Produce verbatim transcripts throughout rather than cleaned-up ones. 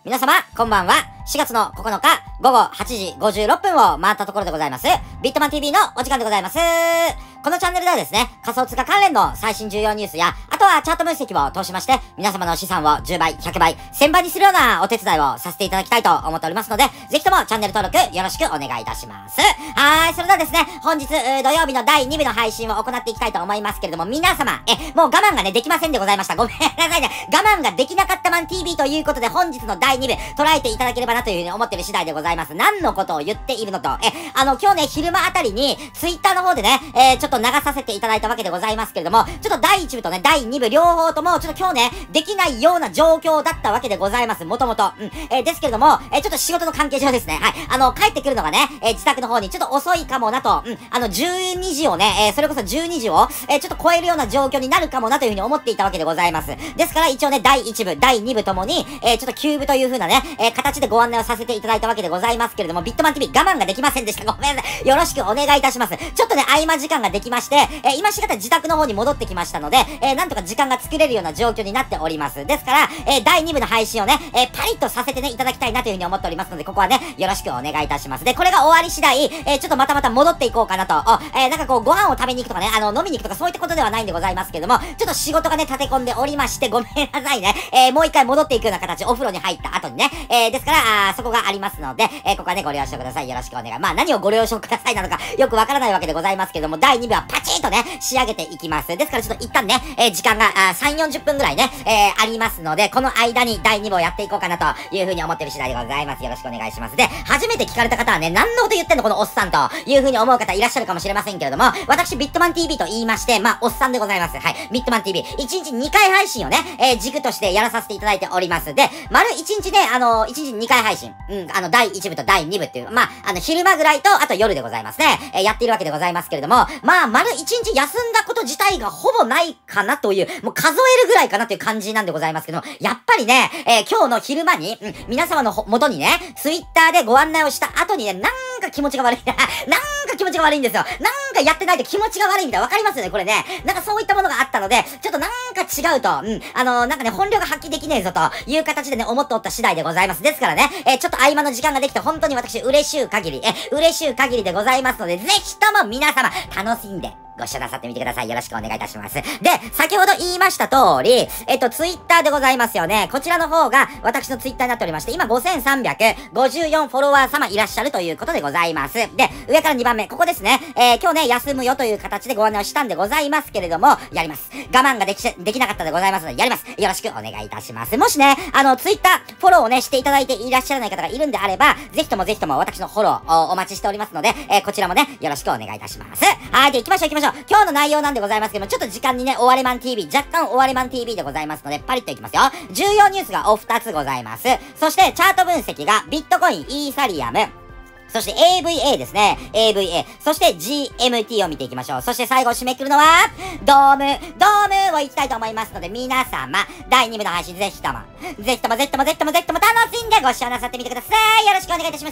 皆様、こんばんは。しがつのここのか、ごごはちじごじゅうろっぷんを回ったところでございます。ビットマン ティービー のお時間でございます。このチャンネルではですね、仮想通貨関連の最新重要ニュースや、あとはチャート分析を通しまして、皆様の資産をじゅうばい、ひゃくばい、せんばいにするようなお手伝いをさせていただきたいと思っておりますので、ぜひともチャンネル登録よろしくお願いいたします。はーい、それではですね、本日土曜日のだいにぶの配信を行っていきたいと思いますけれども、皆様、え、もう我慢がね、できませんでございました。ごめんなさいね。我慢ができなかったマン ティービー ということで、本日のだいにぶ、捉えていただければなというふうに思っている次第でございます。何のことを言っているのと、え、あの、今日ね、昼間あたりに、ツイッターの方でね、えー、ちょっと流させていただいたわけでございますけれども、ちょっとだいいちぶとね、だいにぶ両方とも、ちょっと今日ね、できないような状況だったわけでございます。もともと。うん。えー、ですけれども、えー、ちょっと仕事の関係上ですね、はい。あの、帰ってくるのがね、えー、自宅の方にちょっと遅いかもなと、うん。あの、じゅうにじをね、えー、それこそじゅうにじを、えー、ちょっと超えるような状況になるかもなというふうに思っていたわけでございます。ですから、一応ね、だいいちぶ、だいにぶともに、えー、ちょっとキューブという風なね、えー、形でご案内をさせていただいたわけでございますけれども、ビットマン ティービー 我慢ができませんでした。ごめんなさい。よろしくお願いいたします。ちょっとね、合間時間ができまして、えー、今しがた自宅の方に戻ってきましたので、えー、なんとか時間が作れるような状況になっております。ですから、えー、だいにぶの配信をね、えー、パリッとさせてね、いただきたいなという風に思っておりますので、ここはね、よろしくお願いいたします。で、これが終わり次第、えー、ちょっとまたまた戻っていこうかなと、えー、なんかこう、ご飯を食べに行くとかね、あの、飲みに行くとかそういったことではないんでございますけども、ちょっと仕事がね、立て込んでおりまして、ごめんなさいね。えー、もう一回戻っていくような形、お風呂に入った後にね、えー、ですから、あそこがありますので、えー、ここはね、ご了承ください。よろしくお願い。まあ、何をご了承くださいなのか、よくわからないわけでございますけども、だいにぶはパチンとね、仕上げていきます。ですから、ちょっと一旦ね、えー、時間が、あさん、よんじゅっぷんぐらいね、えー、ありますので、この間にだいにぶをやっていこうかなという風に思ってる次第でございます。よろしくお願いします。で、初めて聞かれた方はね、何のこと言ってんのこのおっさんという風に思う方いらっしゃるかもしれませんけれども、私、ビットマン ティービー と言いまして、まあ、おっさんでございます。はい。ビットマン ティービー。いちにちにかい配信をね、えー、軸としてやらさせていただいております。で、丸いちにちね、あのー、いちにちにかい配信。うん、あの、だいいちぶとだいにぶっていう、まあ、あの、昼間ぐらいと、あと夜でございますね。えー、やっているわけでございますけれども、まあ、丸いちにち休んだこと自体がほぼないかなという、もう数えるぐらいかなという感じなんでございますけども、やっぱりね、えー、今日の昼間に、うん、皆様の元にね、ツイッターでご案内をした後にね、なんか気持ちが悪いな。なんか気持ちが悪いんですよ。なんかやってないと気持ちが悪いみたいな、わかりますよね、これね。なんかそういったものがあったので、ちょっとなんか違うと、うん、あのー、なんかね、本領が発揮できねえぞという形でね、思っておった次第でございます。ですからね、えー、ちょっと合間の時間ができて、本当に私嬉しい限り、えー、嬉しい限りでございますので、ぜひとも皆様、楽しんで、ご視聴なさってみてください。よろしくお願いいたします。で、先ほど言いました通り、えっと、ツイッターでございますよね。こちらの方が私のツイッターになっておりまして、今ごせんさんびゃくごじゅうよんフォロワー様いらっしゃるということでございます。で、上からにばんめ、ここですね。えー、今日ね、休むよという形でご案内をしたんでございますけれども、やります。我慢ができし、できなかったでございますので、やります。よろしくお願いいたします。もしね、あの、ツイッター、フォローをね、していただいていらっしゃらない方がいるんであれば、ぜひともぜひとも私のフォローをお待ちしておりますので、えー、こちらもね、よろしくお願いいたします。はい、で、行きましょう行きましょう。今日の内容なんでございますけども、ちょっと時間にね、終われマン ティービー、若干終われマン ティービー でございますので、パリッといきますよ。重要ニュースがお二つございます。そして、チャート分析が、ビットコイン、イーサリアム、そして エーブイエー ですね。エーブイエー。そして ジーエムティー を見ていきましょう。そして最後締めくるのは、ドーム、ドームをいきたいと思いますので、皆様、だいにぶの配信ぜひとも、ぜひともぜひともぜひともぜひとも楽しんでご視聴なさってみてください。よろしくお願いいたします。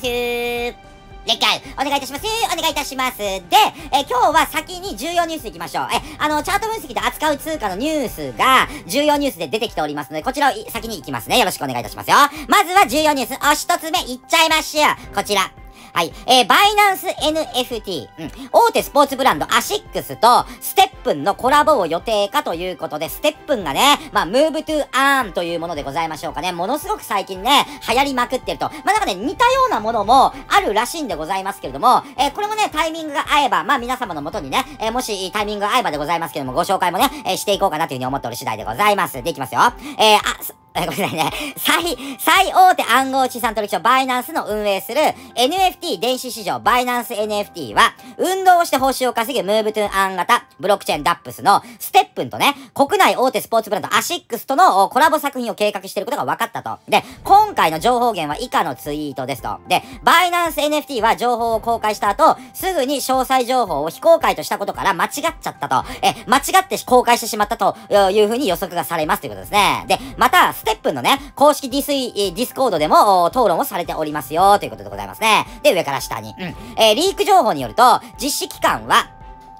了解。お願いいたします。お願いいたします。で、え、今日は先に重要ニュースいきましょう。え、あの、チャート分析で扱う通貨のニュースが、重要ニュースで出てきておりますので、こちらを先に行きますね。よろしくお願いいたしますよ。まずは重要ニュース、お一つ目いっちゃいましょう。こちら。はい。えー、バイナンス エヌエフティー。うん。大手スポーツブランドアシックスとステップンのコラボを予定かということで、ステップンがね、まあ、ムーブトゥアーンというものでございましょうかね。ものすごく最近ね、流行りまくってると。まあ、なんかね、似たようなものもあるらしいんでございますけれども、えー、これもね、タイミングが合えば、まあ、皆様の元にね、えー、もしタイミングが合えばでございますけれども、ご紹介もね、えー、していこうかなというふうに思っておる次第でございます。で、いきますよ。えー、あ、ごめんなさいね。最、最大手暗号資産取引所バイナンスの運営する エヌエフティー 電子市場バイナンス エヌエフティー は、運動をして報酬を稼ぐムーブトゥーアン型ブロックチェーンダップスのステップンとね、国内大手スポーツブランドアシックスとのコラボ作品を計画していることが分かったと。で、今回の情報源は以下のツイートですと。で、バイナンス エヌエフティー は情報を公開した後、すぐに詳細情報を非公開としたことから間違っちゃったと。え、間違って公開してしまったというふうに予測がされますということですね。で、また、ステップンのね、公式ディスイ、ディスコードでも討論をされておりますよということでございますね。で、上から下に。うん。えー、リーク情報によると、実施期間は、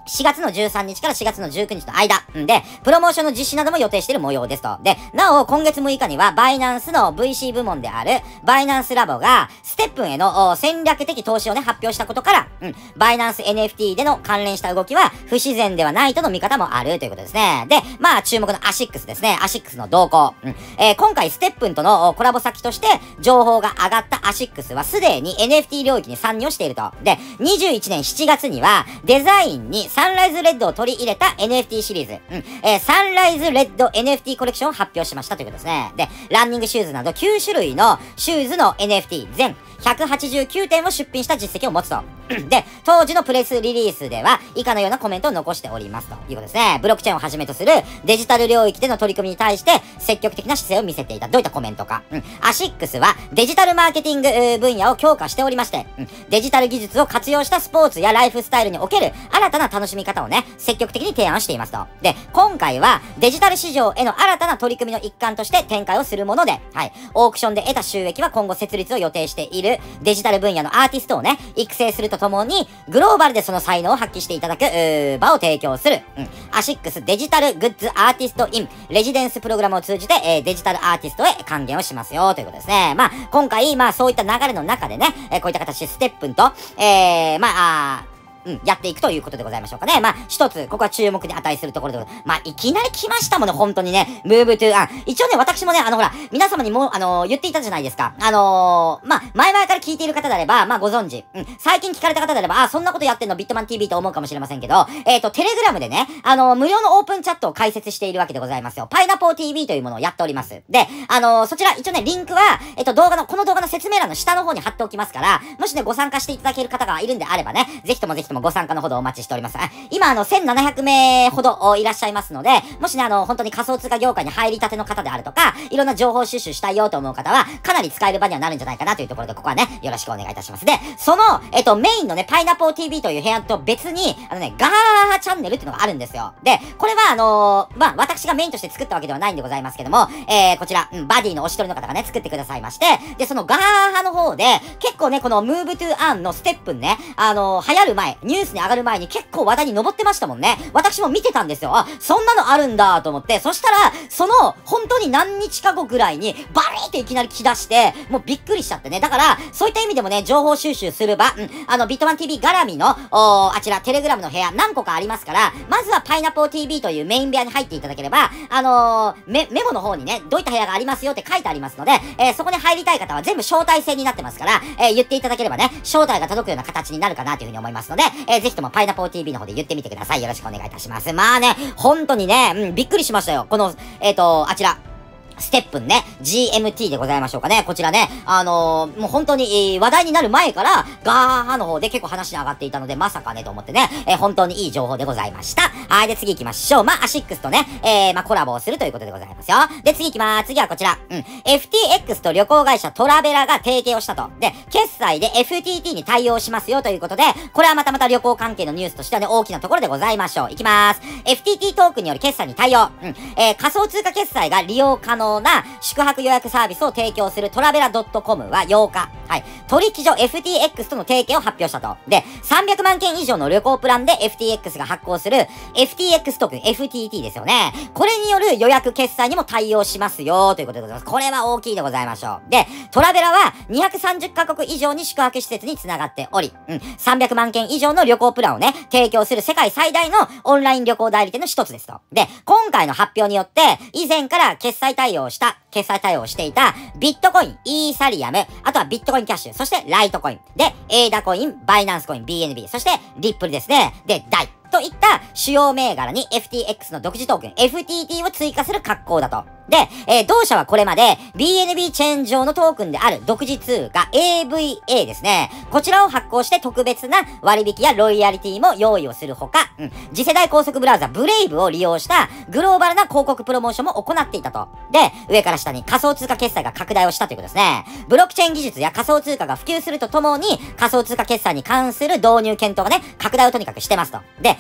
しがつのじゅうさんにちからしがつのじゅうくにちの間で、プロモーションの実施なども予定している模様ですと。で、なお、今月むいかには、バイナンスの ブイシー 部門である、バイナンスラボが、ステップンへの戦略的投資をね、発表したことから、うん、バイナンス エヌエフティー での関連した動きは、不自然ではないとの見方もあるということですね。で、まあ、注目のアシックスですね。アシックスの動向。うん、えー、今回、ステップンとのコラボ先として、情報が上がったアシックスは、すでに エヌエフティー 領域に参入をしていると。で、にじゅういちねんしちがつには、デザインにサンライズレッドを取り入れた エヌエフティー シリーズ、うん、えー、サンライズレッド エヌエフティー コレクションを発表しましたということですね。で、ランニングシューズなどきゅうしゅるいのシューズの エヌエフティー 全ひゃくはちじゅうきゅうてんを出品した実績を持つと。で、当時のプレスリリースでは以下のようなコメントを残しておりますということですね。ブロックチェーンをはじめとするデジタル領域での取り組みに対して積極的な姿勢を見せていた。どういったコメントか。うん、アシックスはデジタルマーケティング分野を強化しておりまして、うん、デジタル技術を活用したスポーツやライフスタイルにおける新たな楽しみ方をね、積極的に提案していますと。で、今回はデジタル市場への新たな取り組みの一環として展開をするもので、はい、オークションで得た収益は今後設立を予定しているデジタル分野のアーティストをね、育成するとともに、グローバルでその才能を発揮していただく、場を提供する、うん、アシックスデジタルグッズアーティストインレジデンスプログラムを通じて、えー、デジタルアーティストへ還元をしますよ、ということですね。まあ、今回、まあ、そういった流れの中でね、えー、こういった形でステップンと、えー、まあ、あうん、やっていくということでございましょうかね。まあ、一つ、ここは注目に値するところでございます。まあ、いきなり来ましたもんね、本当にね。ムーブトゥーアン。一応ね、私もね、あの、ほら、皆様にも、あのー、言っていたじゃないですか。あのー、まあ、前々から聞いている方であれば、まあ、ご存知。うん、最近聞かれた方であれば、あ、そんなことやってんのビットマン ティーブイ と思うかもしれませんけど、えっと、テレグラムでね、あのー、無料のオープンチャットを開設しているわけでございますよ。パイナポー ティーブイ というものをやっております。で、あのー、そちら、一応ね、リンクは、えっと、動画の、この動画の説明欄の下の方に貼っておきますから、もしね、ご参加していただける方がいるんであればね、ぜひともぜひともご参加のほどお待ちしております。今、あの、せんななひゃくめいほどいらっしゃいますので、もしね、あの、本当に仮想通貨業界に入りたての方であるとか、いろんな情報収集したいよと思う方は、かなり使える場にはなるんじゃないかなというところで、ここはね、よろしくお願いいたします。で、その、えっと、メインのね、パイナポー ティーブイ という部屋と別に、あのね、ガーチャンネルっていうのがあるんですよ。で、これはあのー、まあ、私がメインとして作ったわけではないんでございますけども、えー、こちら、うん、バディのお一人の方がね、作ってくださいまして、で、そのガーハの方で、結構ね、この Move to Earn のステップね、あのー、流行る前、ニュースに上がる前に結構話題に上ってましたもんね。私も見てたんですよ。あ、そんなのあるんだと思って、そしたら、その、本当に何日か後ぐらいに、バリーっていきなり来だして、もうびっくりしちゃってね。だから、そういった意味でもね、情報収集する場、うん、あの、ビットマン ティーブイ 絡みの、おあちら、テレグラムの部屋、何個かありますから、まずはパイナポー ティーブイ というメイン部屋に入っていただければ、あのー、メ、メモの方にね、どういった部屋がありますよって書いてありますので、えー、そこに入りたい方は全部招待制になってますから、えー、言っていただければね、招待が届くような形になるかなというふうに思いますので、えー、ぜひともパイナポー ティーブイ の方で言ってみてください。よろしくお願いいたします。まあね、本当にね、うん、びっくりしましたよ。この、えっと、あちら。ステップンね、ジーエムティー でございましょうかね。こちらね、あのー、もう本当に、えー、話題になる前から、ガーハの方で結構話に上がっていたので、まさかねと思ってね、えー、本当にいい情報でございました。はい、で次行きましょう。まあ、アシックスとね、えー、まあ、コラボをするということでございますよ。で、次行きまーす。次はこちら。うん。エフティーエックス と旅行会社トラベラが提携をしたと。で、決済で エフティーティー に対応しますよということで、これはまたまた旅行関係のニュースとしてはね、大きなところでございましょう。行きまーす。エフティーティー トークンによる決済に対応。うん。えー、仮想通貨決済が利用可能な宿泊予約サービスを提供するトラベラ .com はようか、はい、取引所 エフティーエックス との提携を発表したと。で、さんびゃくまんけん以上の旅行プランで エフティーエックス が発行する エフティーエックス トークン エフティーティー ですよね。これによる予約決済にも対応しますよということでございます。これは大きいでございましょう。で、トラベラはにひゃくさんじゅっかこく以上に宿泊施設につながっており、うん、さんびゃくまんけん以上の旅行プランをね、提供する世界最大のオンライン旅行代理店の一つですと。で、今回の発表によって、以前から決済対応した、決済対応をしていたビットコイン、イーサリアム、あとはビットコインキャッシュ、そしてライトコイン、で、エーダコイン、バイナンスコイン、ビーエヌビー、そしてリップルですね。で、ダイ。といった主要銘柄に エフティーエックス の独自トークン エフティーティー を追加する格好だと。で、えー、同社はこれまで ビーエヌビー チェーン上のトークンである独自通貨 エーブイエー ですね。こちらを発行して特別な割引やロイヤリティも用意をするほか、うん、次世代高速ブラウザブレイブを利用したグローバルな広告プロモーションも行っていたと。で、上から下に仮想通貨決済が拡大をしたということですね。ブロックチェーン技術や仮想通貨が普及するとともに仮想通貨決済に関する導入検討がね、拡大をとにかくしてますと。で、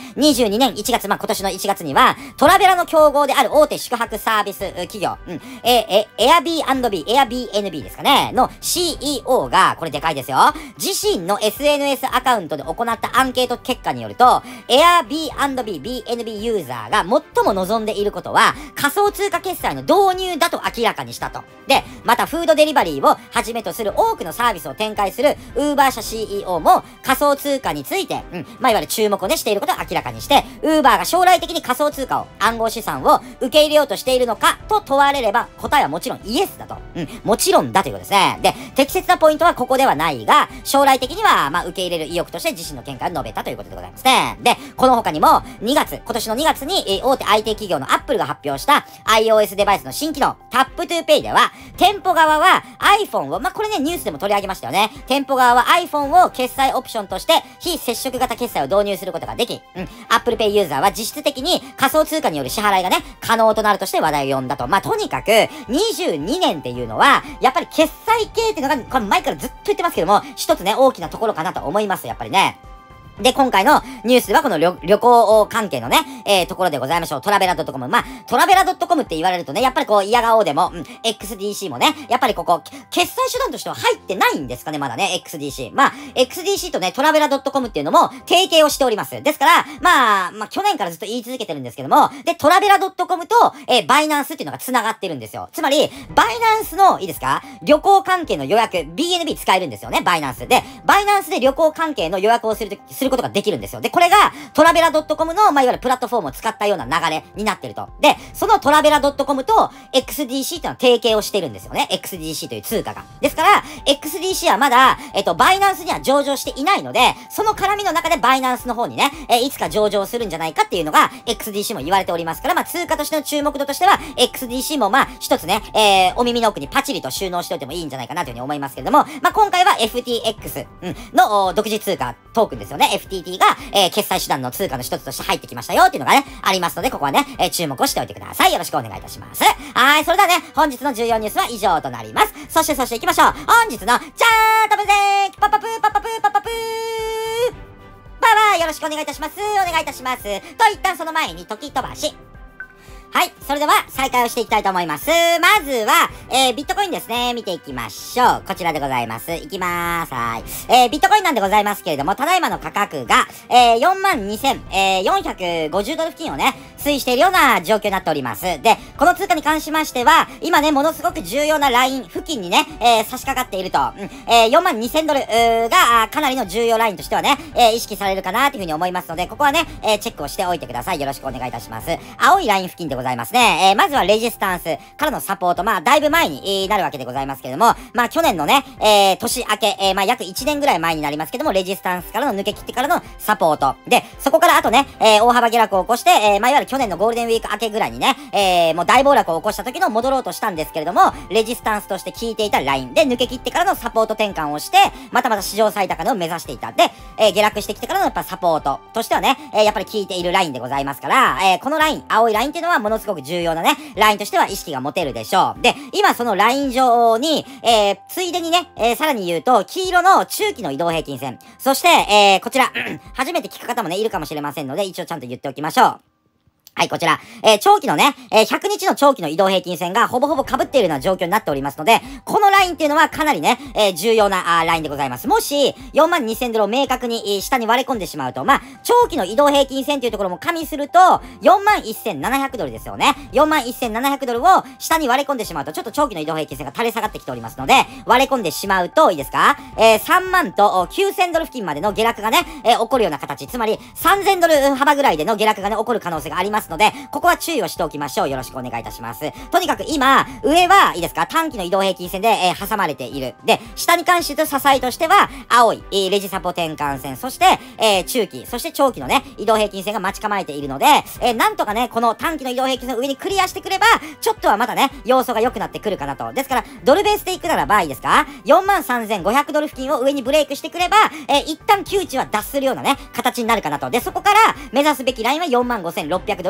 にじゅうにねんいちがつ、まあ、今年のいちがつには、トラベラの競合である大手宿泊サービス企業、うん、え、え、エアビーアンドビー、エアビーエヌビーですかね、の シーイーオー が、これでかいですよ。自身の エスエヌエス アカウントで行ったアンケート結果によると、エアビーアンドビー、ビーエヌビー ユーザーが最も望んでいることは、仮想通貨決済の導入だと明らかにしたと。で、またフードデリバリーをはじめとする多くのサービスを展開する Uber 社 シーイーオー も仮想通貨について、うん、まあ、いわゆる注目をね、していることを明らかにして、Uber が将来的に仮想通貨を、暗号資産を受け入れようとしているのかと問われれば、答えはもちろんイエスだと。うん、もちろんだということですね。で、適切なポイントはここではないが、将来的には、まあ、受け入れる意欲として自身の見解を述べたということでございますね。で、この他にも、にがつ、今年のにがつに、えー、大手 アイティー 企業の Apple が発表した iOS デバイスの新機能、Tap to Pay では、店舗側は iPhone を、まあ、これね、ニュースでも取り上げましたよね。店舗側は iPhone を決済オプションとして、非接触型決済を導入することができ、うん、Apple Pay ユーザーは実質的に仮想通貨による支払いがね、可能となるとして話題を呼んだと。まあ、とにかく、にじゅうにねんっていうのは、やっぱり決済系っていうのが、これ前からずっと言ってますけども、一つね、大きなところかなと思います、やっぱりね。で、今回のニュースではこの旅旅行関係のね、えー、ところでございましょう。トラベラ .com。まあ、トラベラ .com って言われるとね、やっぱりこう、嫌顔でも、うん、エックスディーシー もね、やっぱりここ、決済手段としては入ってないんですかね、まだね、エックスディーシー。まあ、エックスディーシー とね、トラベラ .com っていうのも提携をしております。ですから、まあ、まあ、去年からずっと言い続けてるんですけども、で、トラベラ .com と、えー、バイナンスっていうのが繋がってるんですよ。つまり、バイナンスの、いいですか、旅行関係の予約、ビーエヌビー 使えるんですよね、バイナンス。で、バイナンスで旅行関係の予約をすると、することができるんですよ。で、これが、トラベラ .com の、まあ、いわゆるプラットフォームを使ったような流れになってると。で、そのトラベラ .com と エックスディーシー っていうのは提携をしてるんですよね。エックスディーシー という通貨が。ですから、エックスディーシー はまだ、えっと、バイナンスには上場していないので、その絡みの中でバイナンスの方にね、えー、いつか上場するんじゃないかっていうのが、エックスディーシー も言われておりますから、まあ、通貨としての注目度としては、エックスディーシー もまあ、一つね、えー、お耳の奥にパチリと収納しておいてもいいんじゃないかなというふうに思いますけれども、まあ、今回は エフティーエックス、うん、の独自通貨トークンですよね。エフティーティー が、えー、決済手段の通貨の一つとして入ってきましたよっていうのがね、ありますので、ここはね、えー、注目をしておいてください。よろしくお願いいたします。はい、それではね、本日の重要ニュースは以上となります。そして、そして行きましょう。本日の、じゃーんとぶぜーきパパプーパパプーパパプーパワーよろしくお願いいたします。お願いいたします。と、一旦その前に、時飛ばし。はい。それでは、再開をしていきたいと思います。まずは、えー、ビットコインですね。見ていきましょう。こちらでございます。いきまーす。はい。えー、ビットコインなんでございますけれども、ただいまの価格が、えー、よんまんにせんよんひゃくごじゅうドル付近をね、推移しているような状況になっております。で、この通貨に関しましては、今ね、ものすごく重要なライン付近にね、えー、差し掛かっていると。うん、えー、よんまんにせんドルが、かなりの重要ラインとしてはね、えー、意識されるかなというふうに思いますので、ここはね、えー、チェックをしておいてください。よろしくお願いいたします。青いライン付近でございますね。えー、まずはレジスタンスからのサポート。まあ、だいぶ前になるわけでございますけれども、まあ、去年のね、えー、年明け、えー、まあ、約いちねんぐらい前になりますけども、レジスタンスからの抜け切ってからのサポート。で、そこからあとね、えー、大幅下落を起こして、えー、まあ、いわゆる去年のゴールデンウィーク明けぐらいにね、えー、もう大暴落を起こした時の戻ろうとしたんですけれども、レジスタンスとして効いていたラインで抜け切ってからのサポート転換をして、またまた史上最高値を目指していた。で、えー、下落してきてからのやっぱサポートとしてはね、えー、やっぱり効いているラインでございますから、えー、このライン、青いラインっていうのはものすごく重要なね、ラインとしては意識が持てるでしょう。で、今そのライン上に、えー、ついでにね、えー、さらに言うと、黄色の中期の移動平均線。そして、えー、こちら、初めて聞く方もね、いるかもしれませんので、一応ちゃんと言っておきましょう。はい、こちら。えー、長期のね、えー、ひゃくにちの長期の移動平均線がほぼほぼ被っているような状況になっておりますので、このラインっていうのはかなりね、えー、重要なあラインでございます。もし、よんまんにせんドルを明確に、えー、下に割り込んでしまうと、まあ、長期の移動平均線っていうところも加味すると、よんまんせんななひゃくドルですよね。よんまんせんななひゃくドルを下に割り込んでしまうと、ちょっと長期の移動平均線が垂れ下がってきておりますので、割り込んでしまうと、いいですか？えー、さんまんときゅうせんドル付近までの下落がね、えー、起こるような形、つまりさんぜんドル幅ぐらいでの下落がね、起こる可能性がありますので、ここは注意をしておきましょう。よろしくお願いいたします。とにかく今、上は、いいですか、短期の移動平均線で、えー、挟まれている。で、下に関して言うと支えとしては、青い、えー、レジサポ転換線、そして、えー、中期、そして長期のね、移動平均線が待ち構えているので、えー、なんとかね、この短期の移動平均線の上にクリアしてくれば、ちょっとはまたね、要素が良くなってくるかなと。ですから、ドルベースで行くならば、いいですか、よんまんさんぜんごひゃくドル付近を上にブレイクしてくれば、えー、一旦窮地は脱するようなね、形になるかなと。で、そこから、目指すべきラインはよんまんごせんろっぴゃくドル、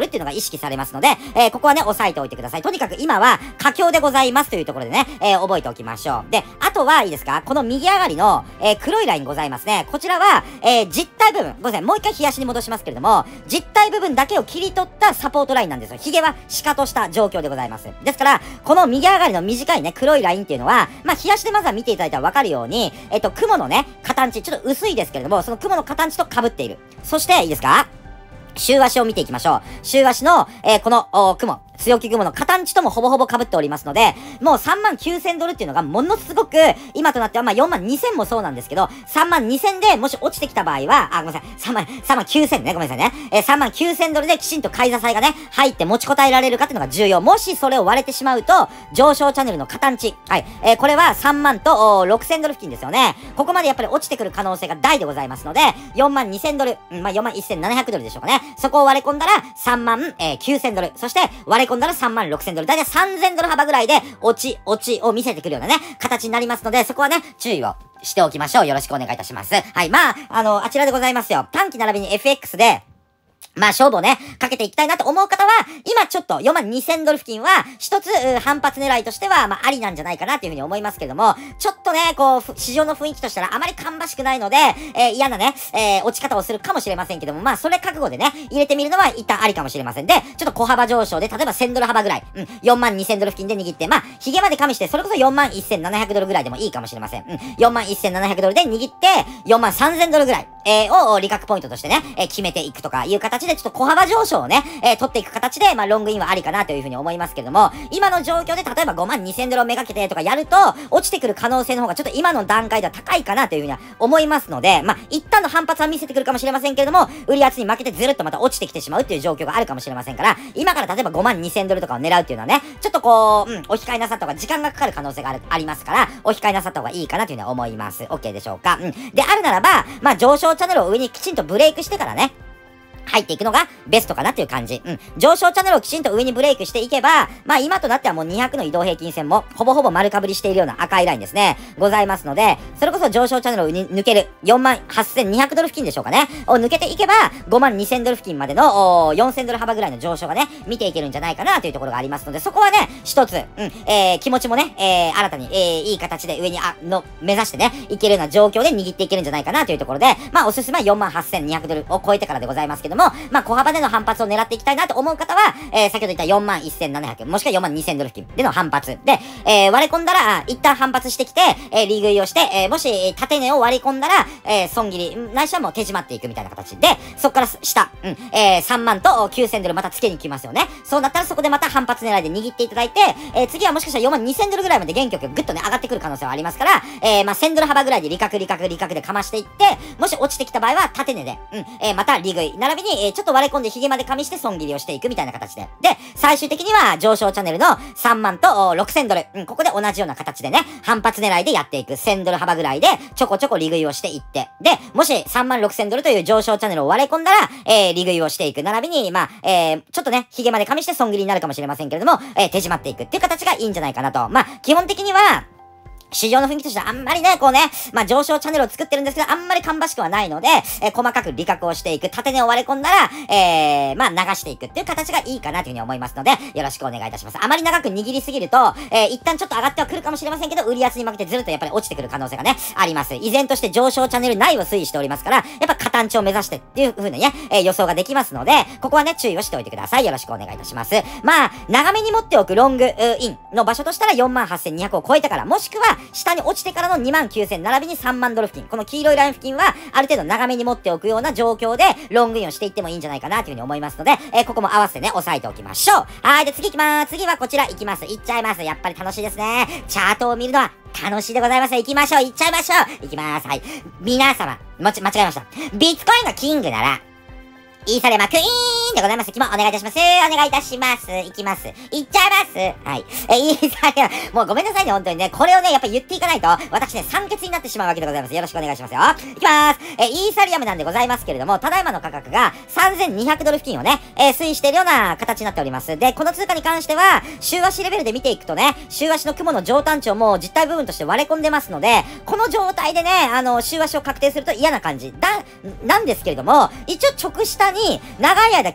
ルっていうのが意識されますので、えー、ここはね、押さえておいてください。とにかく今は、佳境でございますというところでね、えー、覚えておきましょう。で、あとはいいですか、この右上がりの、えー、黒いラインございますね。こちらは、えー、実体部分、ごめんなさい、もう一回冷やしに戻しますけれども、実体部分だけを切り取ったサポートラインなんですよ。髭はシカとした状況でございます。ですから、この右上がりの短いね、黒いラインっていうのは、まあ、冷やしでまずは見ていただいたらわかるように、えっと、雲のね、形、ちょっと薄いですけれども、その雲の形と被っている。そして、いいですか、週足を見ていきましょう。週足の、えー、この、雲。強気雲の形ともほぼほぼ被っておりますので、もうさんまんきゅうせんドルっていうのがものすごく、今となってはまあよんまんにせんもそうなんですけど、さんまんにせんでもし落ちてきた場合は、あ、ごめんなさい、さんまん、さんまんきゅうせんね、ごめんなさいね。えー、さんまんきゅうせんドルできちんと買い支えがね、入って持ちこたえられるかっていうのが重要。もしそれを割れてしまうと、上昇チャンネルの形。はい。えー、これはさんまんとろくせんドル付近ですよね。ここまでやっぱり落ちてくる可能性が大でございますので、よんまんにせんドル、うん、まあよんまんせんななひゃくドルでしょうかね。そこを割れ込んだらさんまんきゅうせんドル。そして割れ込んだらさんまんろくせんドル。だいたいさんぜんドル幅ぐらいで、落ち、落ちを見せてくるようなね、形になりますので、そこはね、注意をしておきましょう。よろしくお願いいたします。はい。まあ、あの、あちらでございますよ。短期並びに エフエックス で、まあ、勝負をね、かけていきたいなと思う方は、今ちょっとよんまんにせんドル付近は、一つ、反発狙いとしては、まあ、ありなんじゃないかなというふうに思いますけども、ちょっとね、こう、市場の雰囲気としたらあまり芳しくないので、えー、嫌なね、えー、落ち方をするかもしれませんけども、まあ、それ覚悟でね、入れてみるのは一旦ありかもしれません。で、ちょっと小幅上昇で、例えばせんドル幅ぐらい、うん、よんまんにせんドル付近で握って、まあ、髭まで加味して、それこそよんまんせんななひゃくドルぐらいでもいいかもしれません。うん、よんまんせんななひゃくドルで握って、よんまんさんぜんドルぐらい、えー、を利確ポイントとしてね、えー、決めていくとかいう形で、ちょっと小幅上昇をね、えー、取っていく形で、まあ、ロングインはありかなというふうに思いますけれども、今の状況で例えばごまんにせんドルをめがけてとかやると、落ちてくる可能性の方がちょっと今の段階では高いかなというふうには思いますので、まあ、一旦の反発は見せてくるかもしれませんけれども、売り圧に負けてずるっとまた落ちてきてしまうっていう状況があるかもしれませんから、今から例えばごまんにせんドルとかを狙うっていうのはね、ちょっとこう、うん、お控えなさった方が時間がかかる可能性がある、ありますから、お控えなさった方がいいかなというふうには思います。OK でしょうか。うん。であるならば、まあ、上昇チャンネルを上にきちんとブレイクしてからね、入っていくのがベストかなっていう感じ。うん。上昇チャンネルをきちんと上にブレイクしていけば、まあ今となってはもうにひゃくの移動平均線もほぼほぼ丸かぶりしているような赤いラインですね。ございますので、それこそ上昇チャンネルを抜けるよんまんはっせんにひゃくドル付近でしょうかね。を抜けていけば、ごまんにせんドル付近までのよんせんドル幅ぐらいの上昇がね、見ていけるんじゃないかなというところがありますので、そこはね、一つ、うん、えー、気持ちもね、えー、新たに、えー、いい形で上に、あ、の、目指してね、いけるような状況で握っていけるんじゃないかなというところで、まあおすすめはよんまんはっせんにひゃくドルを超えてからでございますけども、まあ小幅での反発を狙っていきたいなと思う方は、えー、先ほど言ったよんまんせんななひゃく、もしくはよんまんにせんドル付近での反発。で、えー、割り込んだら、一旦反発してきて、えー、利食いをして、えー、もし、縦値を割り込んだら、えー、損切り、ないしはもう手締まっていくみたいな形で、そこから下、うん、えー、さんまんときゅうせんドルまた付けに来ますよね。そうなったらそこでまた反発狙いで握っていただいて、えー、次はもしかしたらよんまんにせんドルぐらいまで元気よくグッとね、上がってくる可能性はありますから、えー、まあ、せんドル幅ぐらいで利確利確利確でかましていって、もし落ちてきた場合は縦値で、うん、えー、また利食い、並びに、えー、ちょっと割り込んで髭まで加味して損切りをしていくみたいな形で。で、最終的には上昇チャンネルのさんまんとろくせんドル。うん、ここで同じような形でね、反発狙いでやっていく。せんドル幅ぐらいでちょこちょこ利食いをしていって。で、もしさんまんろくせんドルという上昇チャンネルを割り込んだら、えー、利食いをしていく。並びに、まあ、えー、ちょっとね、髭まで加味して損切りになるかもしれませんけれども、えー、手締まっていくっていう形がいいんじゃないかなと。まあ、基本的には、市場の雰囲気としてはあんまりね、こうね、まあ上昇チャンネルを作ってるんですけど、あんまり芳しくはないので、えー、細かく利確をしていく、縦値を割り込んだら、えー、まあ流していくっていう形がいいかなというふうに思いますので、よろしくお願いいたします。あまり長く握りすぎると、えー、一旦ちょっと上がってはくるかもしれませんけど、売り圧に負けてずるっとやっぱり落ちてくる可能性がね、あります。依然として上昇チャンネル内を推移しておりますから、やっぱ下端を目指してっていう風にね、えー、予想ができますので、ここはね、注意をしておいてください。よろしくお願いいたします。まあ、長めに持っておくロングインの場所としたらよんまんはっせんにひゃくを超えてから、もしくは下に落ちてからのにまんきゅうせん並びにさんまんドル付近。この黄色いライン付近は、ある程度長めに持っておくような状況で、ロングインをしていってもいいんじゃないかなというふうに思いますので、えー、ここも合わせてね、押さえておきましょう。はい、で次行きまーす。次はこちら行きます。行っちゃいます。やっぱり楽しいですね。チャートを見るのは、楽しいでございます。行きましょう。行っちゃいましょう。行きまーす。はい。皆様、もち、間違えました。ビットコインがキングなら、イーサレマクイーンでございます。きもお願いいたします。お願いいたします。いきます。いっちゃいます。はい。え、イーサレマ、もうごめんなさいね、本当にね。これをね、やっぱ言っていかないと、私ね、酸欠になってしまうわけでございます。よろしくお願いしますよ。いきまーす。え、イーサリアムなんでございますけれども、ただいまの価格がさんぜんにひゃくドル付近をね、えー、推移しているような形になっております。で、この通貨に関しては、週足レベルで見ていくとね、週足の雲の上端値をもう実体部分として割れ込んでますので、この状態でね、あの、週足を確定すると嫌な感じ。だ、なんですけれども、一応直下に長い間キ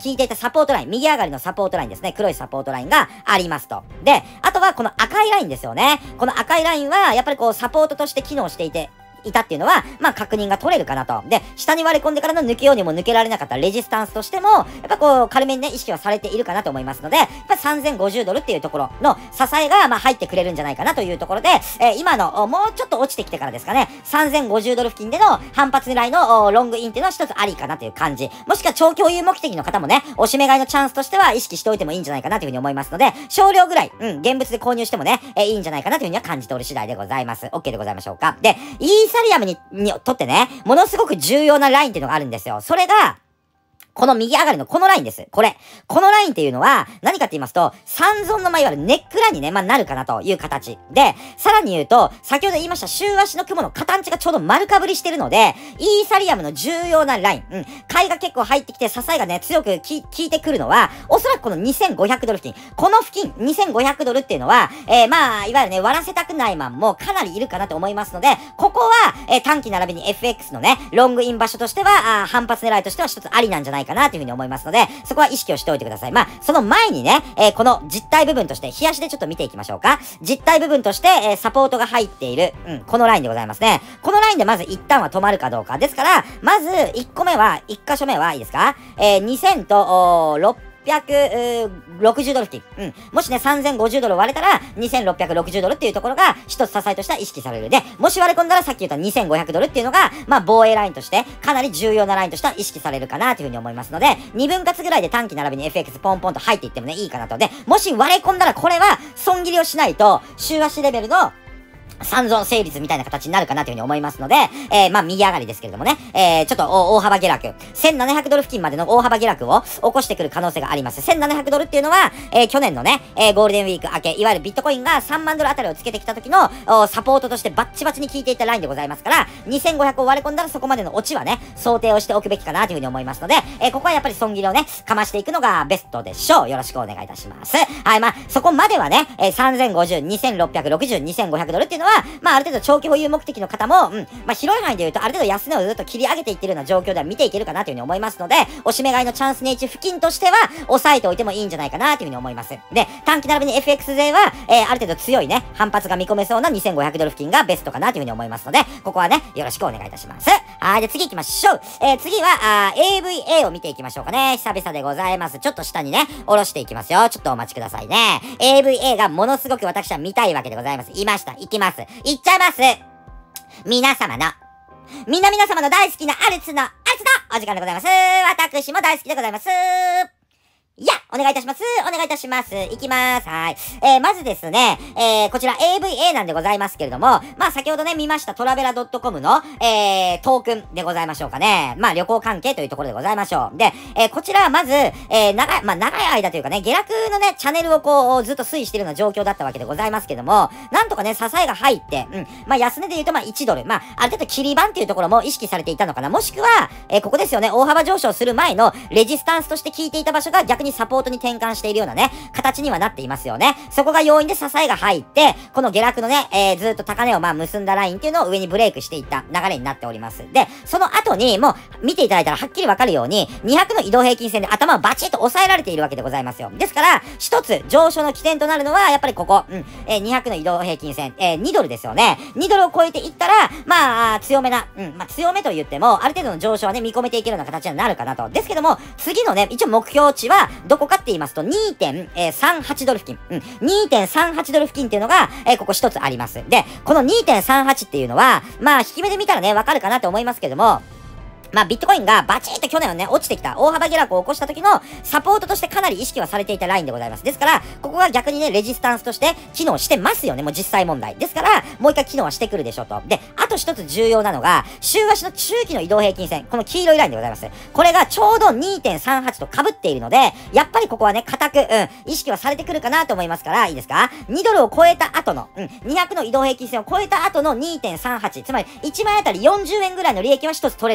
引いていたサポートライン、右上がりのサポートラインですね。黒いサポートラインがありますと。で、あとはこの赤いラインですよね。この赤いラインは、やっぱりこう、サポートとして機能していて、いたっていうのは、まあ確認が取れるかなと。で、下に割り込んでからの抜けようにも抜けられなかったレジスタンスとしても、やっぱこう、軽めにね、意識はされているかなと思いますので、やっぱさんぜんごじゅうドルっていうところの支えが、まあ入ってくれるんじゃないかなというところで、えー、今の、もうちょっと落ちてきてからですかね、さんぜんごじゅうドル付近での反発狙いのロングインっていうのは一つありかなという感じ。もしくは長共有目的の方もね、おしめ買いのチャンスとしては意識しておいてもいいんじゃないかなというふうに思いますので、少量ぐらい、うん、現物で購入してもね、えー、いいんじゃないかなというふうには感じておる次第でございます。OK でございましょうか。で、イーサリアムに、にとってね、ものすごく重要なラインっていうのがあるんですよ。それが、この右上がりのこのラインです。これ。このラインっていうのは、何かって言いますと、三尊の、まあ、いわゆるネックラインにね、まあ、なるかなという形。で、さらに言うと、先ほど言いました、週足の雲の片んちがちょうど丸かぶりしてるので、イーサリアムの重要なライン、うん、買いが結構入ってきて、支えがね、強くき効いてくるのは、おそらくこのにせんごひゃくドル付近。この付近、にせんごひゃくドルっていうのは、えー、まあ、いわゆるね、割らせたくないマンもかなりいるかなと思いますので、ここは、えー、短期並びに エフエックス のね、ロングイン場所としては、あ反発狙いとしては一つありなんじゃないかなというふうに思いますので、そこは意識をしておいてください。まあ、その前にね、えー、この実体部分として、冷やしでちょっと見ていきましょうか。実体部分として、えー、サポートが入っている、うん、このラインでございますね。このラインでまず一旦は止まるかどうか。ですから、まずいっこめは、いっ箇所目はいいですか？えー、にせんとろっぴゃくろくじゅうドル付近。うん。もしね、さんぜんごじゅうドル割れたら、にせんろっぴゃくろくじゅうドルっていうところが、一つ支えとしては意識される。で、もし割れ込んだらさっき言ったにせんごひゃくドルっていうのが、まあ、防衛ラインとして、かなり重要なラインとしては意識されるかなというふうに思いますので、にぶん割ぐらいで短期並びに エフエックス ポンポンと入っていってもね、いいかなと。で、もし割れ込んだらこれは、損切りをしないと、週足レベルの、三尊成立みたいな形になるかなというふうに思いますので、えー、まあ、右上がりですけれどもね、えー、ちょっと大幅下落、せんななひゃくドル付近までの大幅下落を起こしてくる可能性があります。せんななひゃくドルっていうのは、えー、去年のね、えー、ゴールデンウィーク明け、いわゆるビットコインがさんまんドルあたりをつけてきた時のサポートとしてバッチバチに効いていたラインでございますから、にせんごひゃくを割り込んだらそこまでのオチはね、想定をしておくべきかなというふうに思いますので、えー、ここはやっぱり損切りをね、かましていくのがベストでしょう。よろしくお願いいたします。はい、まあ、そこまではね、えー、さんぜんごじゅう、にせんろっぴゃくろくじゅう、にせんごひゃくドルっていうのは、まあ、ある程度長期保有目的の方も、うん、まあ、広い範囲で言うと、ある程度安値をずっと切り上げていってるような状況では見ていけるかなというふうに思いますので、おしめ買いのチャンス値位置付近としては、押さえておいてもいいんじゃないかなというふうに思います。で、短期並びに エフエックス 勢は、えー、ある程度強いね、反発が見込めそうなにせんごひゃくドル付近がベストかなというふうに思いますので、ここはね、よろしくお願いいたします。はい、で、次行きましょう。えー、次は、あ エーブイエー を見ていきましょうかね。久々でございます。ちょっと下にね、下ろしていきますよ。ちょっとお待ちくださいね。エーブイエー がものすごく私は見たいわけでございます。いました。行きます。行っちゃいます。皆様の、みんな皆様の大好きなアルツの、アルツのお時間でございます。私も大好きでございます。いや、お願いいたします。お願いいたします。いきます。はい。えー、まずですね、えー、こちら エーブイエー なんでございますけれども、まあ、先ほどね、見ましたトラベラ .com の、えー、トークンでございましょうかね。まあ、旅行関係というところでございましょう。で、えー、こちらはまず、えー、長い、まあ、長い間というかね、下落のね、チャンネルをこう、ずっと推移しているような状況だったわけでございますけども、なんとかね、支えが入って、うん、まあ、安値で言うと、まあ、いちドル。まあ、ある程度切り板っていうところも意識されていたのかな。もしくは、えー、ここですよね、大幅上昇する前のレジスタンスとして効いていた場所が逆にサポートに転換しているようなね、形にはなっていますよね。そこが要因で支えが入って、この下落のね、えー、ずっと高値をまあ結んだラインっていうのを上にブレイクしていった流れになっております。で、その後にもう見ていただいたらはっきりわかるように、にひゃくの移動平均線で頭をバチッと抑えられているわけでございますよ。ですから、一つ上昇の起点となるのは、やっぱりここ、うん、えー、にひゃくの移動平均線、えー、にドルですよね。にドルを超えていったら、まあ、強めな、うん、まあ強めと言っても、ある程度の上昇はね、見込めていけるような形になるかなと。ですけども、次のね、一応目標値は、どこかって言いますと、にてんさんはちドル付近。うん。にてんさんはちドル付近っていうのが、えー、ここ一つあります。で、この にてんさんはち っていうのは、まあ、引き目で見たらね、わかるかなと思いますけども、まあ、ビットコインがバチッと去年はね、落ちてきた、大幅下落を起こした時のサポートとしてかなり意識はされていたラインでございます。ですから、ここが逆にね、レジスタンスとして機能してますよね、もう実際問題。ですから、もう一回機能はしてくるでしょうと。で、あと一つ重要なのが、週足の中期の移動平均線、この黄色いラインでございます。これがちょうど にてんさんはち と被っているので、やっぱりここはね、固く、うん、意識はされてくるかなと思いますから、いいですか ?に ドルを超えた後の、うん、にひゃくの移動平均線を超えた後の にてんさんはち、つまりいちまいあたりよんじゅうえんぐらいの利益は一つ取れるかなと。利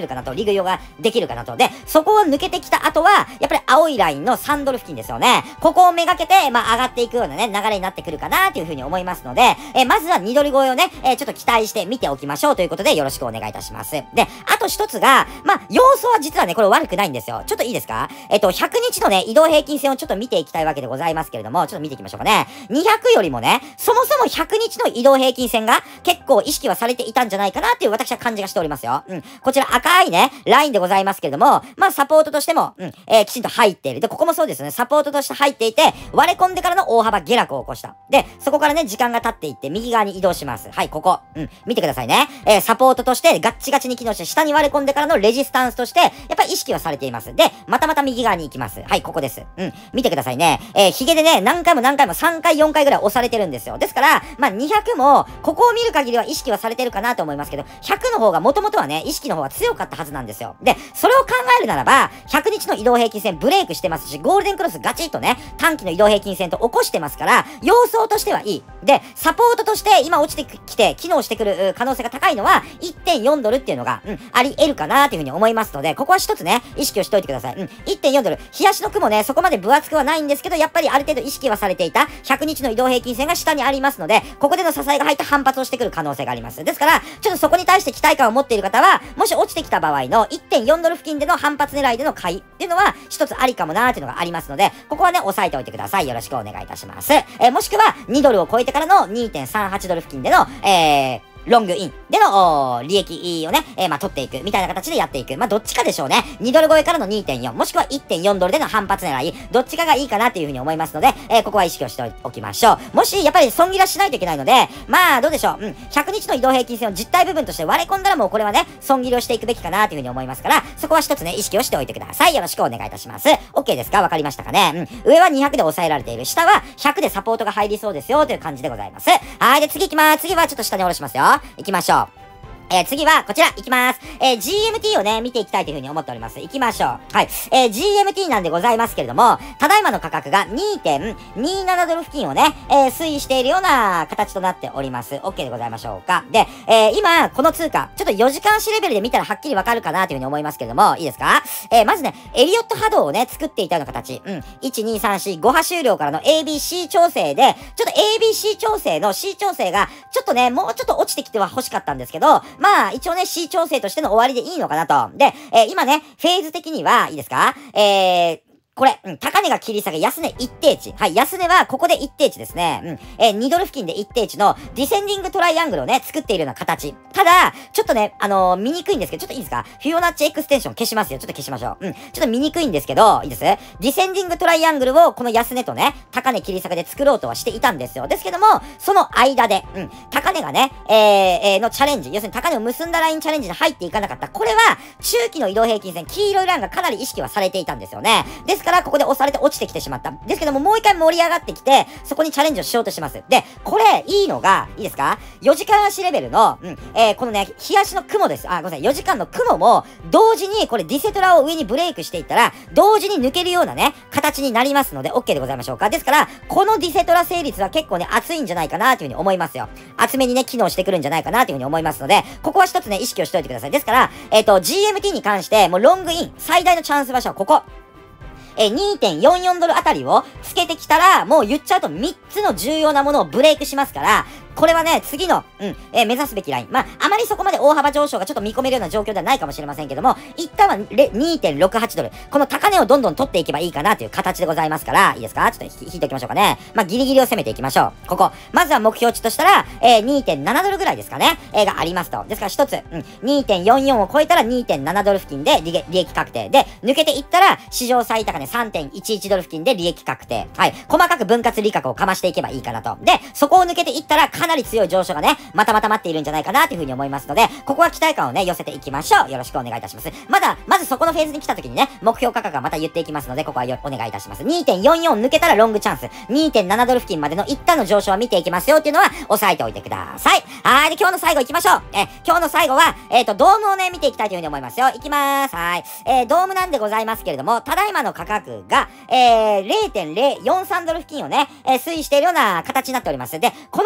食いができるかなと。で、そこを抜けてきた後は、やっぱり青いラインのさんドル付近ですよね。ここをめがけて、まあ、上がっていくようなね、流れになってくるかなというふうに思いますので、えー、まずはにドル超えをね、えー、ちょっと期待して見ておきましょうということで、よろしくお願いいたします。で、あと一つが、まあ、要素は実はね、これ悪くないんですよ。ちょっといいですか？えっと、ひゃくにちのね、移動平均線をちょっと見ていきたいわけでございますけれども、ちょっと見ていきましょうかね。にひゃくよりもね、そもそもひゃくにちの移動平均線が結構意識はされていたんじゃないかなっていう私は感じがしておりますよ。うん。こちら赤いね、ラインでございますけれども、まあ、サポートとしても、うん、えー、きちんと入っている。で、ここもそうですよね。サポートとして入っていて、割れ込んでからの大幅下落を起こした。で、そこからね、時間が経っていって、右側に移動します。はい、ここ。うん、見てくださいね。えー、サポートとしてガッチガチに機能して、下に割れ込んでからのレジスタンスとして、やっぱり意識はされています。で、またまた右側に行きます。はい、ここです。うん、見てくださいね。えー、ヒゲでね、何回も何回もさんかいよんかいぐらい押されてるんですよ。ですから、まあ、にひゃくも、ここを見る限りは意識はされてるかなと思いますけど、ひゃくの方が元々はね、意識の方が強かったはずなんですよ。で、それを考えるならば、ひゃくにちの移動平均線ブレイクしてますし、ゴールデンクロスガチッとね、短期の移動平均線と起こしてますから、様相としてはいい。で、サポートとして今落ちてきて、機能してくる可能性が高いのは、いってんよんドルっていうのが、うん、あり得るかなというふうに思いますので、ここは一つね、意識をしておいてください。うん、いってんよんドル。日足の雲ね、そこまで分厚くはないんですけど、やっぱりある程度意識はされていた、ひゃくにちの移動平均線が下にありますので、ここでの支えが入った反発をしてくる可能性があります。ですから、ちょっとそこに対して期待感を持っている方は、もし落ちてきた場合の いってんよんドル付近での反発狙いでの買いっていうのは、一つありかもなーっていうのがありますので、ここはね、押さえておいてください。よろしくお願いいたします。えー、もしくは、にドルを超えてからの にてんさんはちドル付近での、えー、ロングインでの利益をね、えー、まあ、取っていくみたいな形でやっていく。まあ、どっちかでしょうね。にドル超えからの にてんよん、もしくは いってんよんドルでの反発狙い、どっちかがいいかなっていうふうに思いますので、えー、ここは意識をしておきましょう。もし、やっぱり損切らしないといけないので、まあ、どうでしょう。うん。ひゃくにちの移動平均線を実体部分として割れ込んだらもうこれはね、損切りをしていくべきかなというふうに思いますから、そこは一つね、意識をしておいてください。よろしくお願いいたします。OK ですか？わかりましたかね？うん。上はにひゃくで抑えられている。下はひゃくでサポートが入りそうですよという感じでございます。はい。で、次行きます。次はちょっと下に下ろしますよ。行きましょう。えー、次は、こちら、いきます。えー、ジーエムティー をね、見ていきたいというふうに思っております。いきましょう。はい。えー、ジーエムティー なんでございますけれども、ただいまの価格が にてんにななドル付近をね、えー、推移しているような形となっております。OK でございましょうか。で、えー、今、この通貨、ちょっとよじかん足レベルで見たらはっきりわかるかなというふうに思いますけれども、いいですか？えー、まずね、エリオット波動をね、作っていたような形。うん。いち、に、さん、よん、ご波終了からの エービーシー 調整で、ちょっと エービーシー 調整の C 調整が、ちょっとね、もうちょっと落ちてきては欲しかったんですけど、まあ、一応ね、C 調整としての終わりでいいのかなと。で、えー、今ね、フェーズ的には、いいですか？えー、これ、うん、高値が切り下げ、安値一定値。はい、安値はここで一定値ですね。うん、えー、にドル付近で一定値のディセンディングトライアングルをね、作っているような形。ただ、ちょっとね、あのー、見にくいんですけど、ちょっといいですか？フィオナッチエクステンション消しますよ。ちょっと消しましょう。うん、ちょっと見にくいんですけど、いいです？ディセンディングトライアングルをこの安値とね、高値切り下げで作ろうとはしていたんですよ。ですけども、その間で、うん、高値がね、えー、えー、のチャレンジ、要するに高値を結んだラインチャレンジに入っていかなかった。これは、中期の移動平均線、黄色いラインがかなり意識はされていたんですよね。ですから、ここで押されて落ちてきてしまった。ですけども、もう一回盛り上がってきて、そこにチャレンジをしようとします。で、これ、いいのが、いいですか？ よ 時間足レベルの、うん、えー、このね、日足の雲です。あ、ごめんなさい、よじかんの雲も、同時に、これディセトラを上にブレイクしていったら、同時に抜けるようなね、形になりますので、OK でございましょうか。ですから、このディセトラ成立は結構ね、熱いんじゃないかなというふうに思いますよ。厚めにね、機能してくるんじゃないかなというふうに思いますので、ここは一つね、意識をしておいてください。ですから、えっと、ジーエムティー に関して、もうロングイン、最大のチャンス場所はここ。えー、にてんよんよん ドルあたりをつけてきたら、もう言っちゃうとみっつの重要なものをブレイクしますから、これはね、次の、うん、えー、目指すべきライン。まあ、あまりそこまで大幅上昇がちょっと見込めるような状況ではないかもしれませんけども、一旦は にてんろくはち ドル。この高値をどんどん取っていけばいいかなという形でございますから、いいですか？ちょっと引いておきましょうかね。まあ、ギリギリを攻めていきましょう。ここ。まずは目標値としたら、えー、にてんなな ドルぐらいですかね。えー、がありますと。ですから一つ、うん、にてんよんよん を超えたら にてんなな ドル付近で利益確定。で、抜けていったら、史上最高値 さんてんいちいち ドル付近で利益確定。はい。細かく分割利確をかましていけばいいかなと。で、そこを抜けていったら、かなり強い上昇がね、またまた待っているんじゃないかなというふうに思いますので、ここは期待感をね、寄せていきましょう。よろしくお願いいたします。まだ、まずそこのフェーズに来た時にね、目標価格はまた言っていきますので、ここはよお願いいたします。にてんよんよん 抜けたらロングチャンス。にてんなな ドル付近までの一旦の上昇は見ていきますよっていうのは、押さえておいてください。はい。で、今日の最後行きましょう。え、今日の最後は、えっと、ドームをね、見ていきたいというふうに思いますよ。行きまーす。はい。えー、ドームなんでございますけれども、ただいまの価格が、えー、れいてんぜろよんさん ドル付近をね、えー、推移しているような形になっております。で、この通貨に関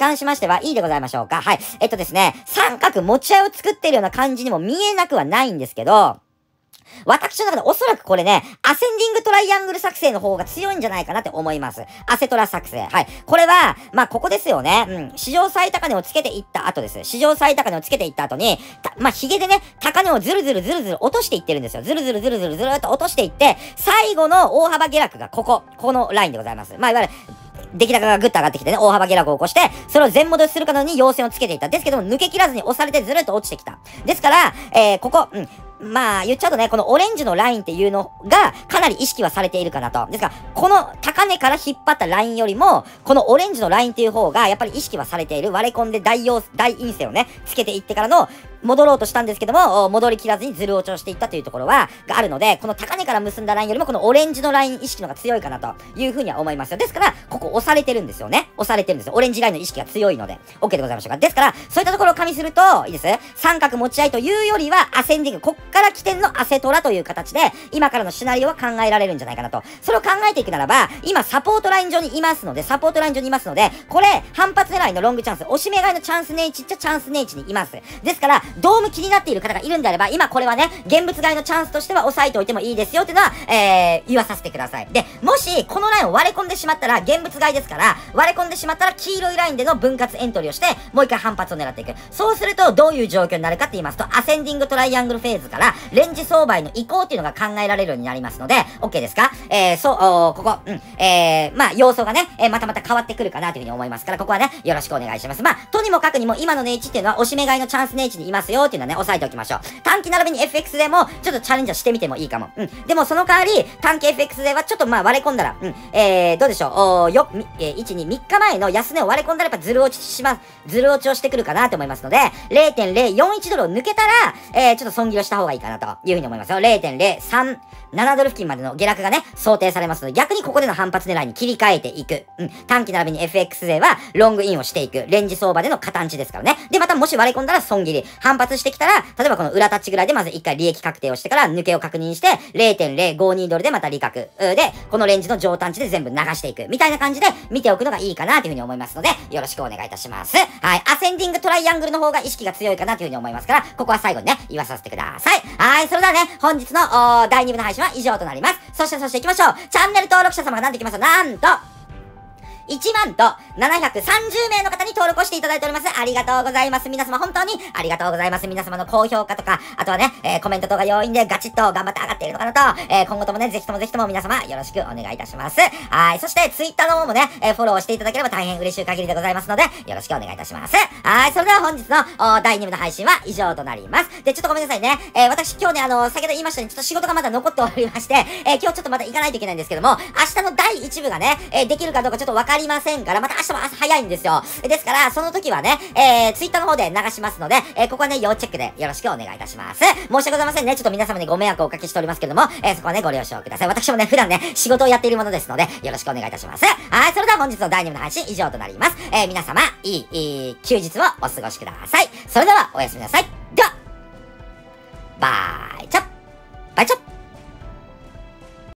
関しましては、いいでございましょうか。はい。えっとですね、三角持ち合いを作っているような感じにも見えなくはないんですけど、私の中でおそらくこれね、アセンディングトライアングル作戦の方が強いんじゃないかなって思います。アセトラ作戦。はい。これは、まあ、ここですよね。うん。史上最高値をつけていった後です。史上最高値をつけていった後に、まあ、ヒゲでね、高値をずるずるずるずる落としていってるんですよ。ずるずるずるずるずるっと落としていって、最後の大幅下落がここ。このラインでございます。まあ、いわゆる、出来高がぐっと上がってきてね、大幅下落を起こして、それを全戻しするかのように陽線をつけていった。ですけども、抜け切らずに押されてずるっと落ちてきた。ですから、えー、ここ、うん。まあ、言っちゃうとね、このオレンジのラインっていうのが、かなり意識はされているかなと。ですから、この高値から引っ張ったラインよりも、このオレンジのラインっていう方が、やっぱり意識はされている。割れ込んで大陽、大陰線をね、つけていってからの、戻ろうとしたんですけども、戻りきらずにズル落ちをしていったというところは、があるので、この高値から結んだラインよりも、このオレンジのライン意識の方が強いかなというふうには思いますよ。ですから、ここ押されてるんですよね。押されてるんですよ。オレンジラインの意識が強いので。OK でございましょうか。ですから、そういったところを加味すると、いいです三角持ち合いというよりは、アセンディング、こっから起点のアセトラという形で、今からのシナリオは考えられるんじゃないかなと。それを考えていくならば、今、サポートライン上にいますので、サポートライン上にいますので、これ、反発狙いのロングチャンス、押し目買いのチャンスネイチっちゃチャンスネイチにいます。ですから、ドーム気になっている方がいるんであれば、今これはね、現物買いのチャンスとしては押さえておいてもいいですよっていうのは、えー、言わさせてください。で、もし、このラインを割れ込んでしまったら、現物買いですから、割れ込んでしまったら、黄色いラインでの分割エントリーをして、もう一回反発を狙っていく。そうすると、どういう状況になるかって言いますと、アセンディングトライアングルフェーズから、レンジ相場への移行っていうのが考えられるようになりますので、OK ですか？えー、そう、ここ、うん、えー、まあ、要素がね、えー、またまた変わってくるかなというふうに思いますから、ここはね、よろしくお願いします。まあ、とにもかくにも、今の値打ちっていうのは、押し目買いのチャンス値打ちにいますよっていうのはね、押さえておきましょう。短期並びに エフエックス でも、ちょっとチャレンジしてみてもいいかも。うん。でもその代わり、短期 エフエックス ではちょっとまあ割れ込んだら、うん。えー、どうでしょう。おーよ、えー、いち、に、みっかまえの安値を割れ込んだらやっぱズル落ちします。ズル落ちをしてくるかなと思いますので、れいてんぜろよんいち ドルを抜けたら、えー、ちょっと損切りをした方がいいかなというふうに思いますよ。れいてんぜろさんなな ドル付近までの下落がね、想定されますので、逆にここでの反発狙いに切り替えていく。うん。短期並びに エフエックス 勢は、ロングインをしていく。レンジ相場での形ですからね。で、またもし割れ込んだら損切り。反発してきたら、例えばこの裏タッチぐらいでまず一回利益確定をしてから、抜けを確認して、れいてんぜろごに ドルでまた利確。で、このレンジの上端値で全部流していく。みたいな感じで見ておくのがいいかなというふうに思いますので、よろしくお願いいたします。はい。アセンディングトライアングルの方が意識が強いかなというふうに思いますから、ここは最後にね、言わさせてください。はい。それではね、本日のだいに部の配信は以上となります。そして、そして行きましょう。チャンネル登録者様がなんてきますと、なんと、いちまんとななひゃくさんじゅうめいの方に登録をしていただいております。ありがとうございます。皆様本当にありがとうございます。皆様の高評価とか、あとはね、えー、コメントとか要因でガチッと頑張って上がっているのかなと、えー、今後ともね、ぜひともぜひとも皆様よろしくお願いいたします。はい。そして、ツイッターの方もね、えー、フォローしていただければ大変嬉しい限りでございますので、よろしくお願いいたします。はい。それでは本日のだいに部の配信は以上となります。で、ちょっとごめんなさいね。えー、私今日ね、あの、先ほど言いましたように、ちょっと仕事がまだ残っておりまして、えー、今日ちょっとまた行かないといけないんですけども、明日のだいいち部がね、えー、できるかどうかちょっとわかりませんから、また明日も朝早いんですよ。ですから、その時はね、えー、ツイッターの方で流しますので、えー、ここはね、要チェックでよろしくお願いいたします。申し訳ございませんね。ちょっと皆様にご迷惑をおかけしておりますけども、えー、そこはね、ご了承ください。私もね、普段ね、仕事をやっているものですので、よろしくお願いいたします。はい、それでは本日のだいに部の配信以上となります。えー、皆様、いい、いい休日をお過ごしください。それでは、おやすみなさい。では、バイ。